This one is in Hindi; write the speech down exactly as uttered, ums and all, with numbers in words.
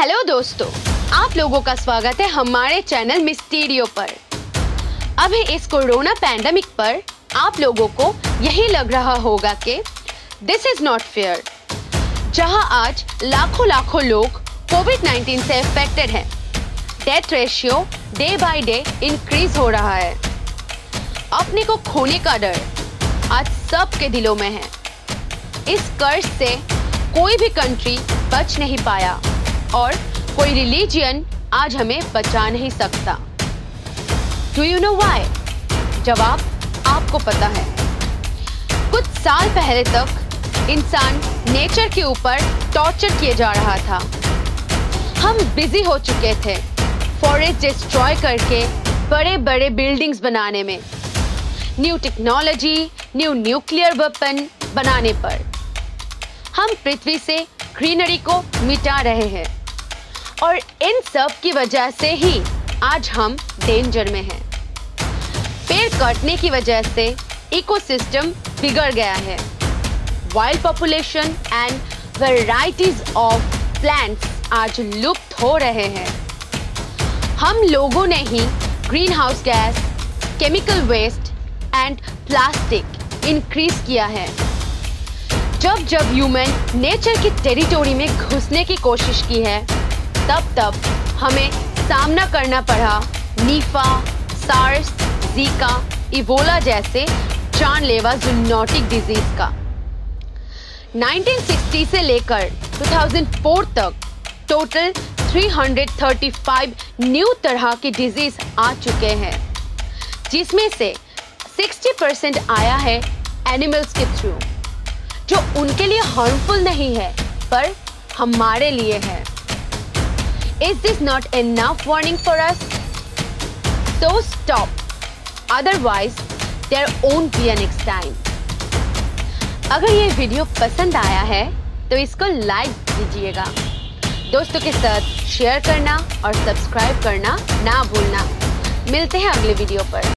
हेलो दोस्तों, आप लोगों का स्वागत है हमारे चैनल मिस्टीरियो पर। अभी इस कोरोना पैंडेमिक पर आप लोगों को यही लग रहा होगा कि दिस इज नॉट फेयर। जहां आज लाखों लाखों लोग कोविड नाइनटीन से अफेक्टेड हैं, death ratio day by day increase हो रहा है। अपने को खोने का डर आज सबके दिलों में है। इस कर्ज से कोई भी कंट्री बच नहीं पाया और कोई रिलीजियन आज हमें बचा नहीं सकता। Do you know why? जवाब आपको पता है। कुछ साल पहले तक इंसान नेचर के ऊपर टॉर्चर किए जा रहा था। हम बिजी हो चुके थे फॉरेस्ट डिस्ट्रॉय करके बड़े बड़े बिल्डिंग्स बनाने में, new technology, new nuclear weapon बनाने पर। हम पृथ्वी से ग्रीनरी को मिटा रहे हैं और इन सब की वजह से ही आज हम डेंजर में हैं। पेड़ काटने की वजह से इकोसिस्टम बिगड़ गया है। Wild population and varieties of plants आज लुप्त हो रहे हैं। हम लोगों ने ही greenhouse gas, chemical waste and plastic increase किया है। जब जब ह्यूमन नेचर की टेरिटोरी में घुसने की कोशिश की है, तब तब हमें सामना करना पड़ा नीफा, सार्स, जीका, इबोला जैसे जानलेवा ज़ूनोटिक डिजीज का। नाइनटीन सिक्सटी से लेकर टू थाउज़ेंड फोर तक total three hundred thirty five new तरह के डिजीज आ चुके हैं, जिसमें से सिक्सटी परसेंट आया है एनिमल्स के थ्रू, जो उनके लिए हार्मफुल नहीं है पर हमारे लिए है। Is this not enough warning for us? So stop. Otherwise, there won't be a next time. अगर ये वीडियो पसंद आया है तो इसको लाइक कीजिएगा, दोस्तों के साथ शेयर करना और सब्सक्राइब करना ना भूलना। मिलते हैं अगले वीडियो पर।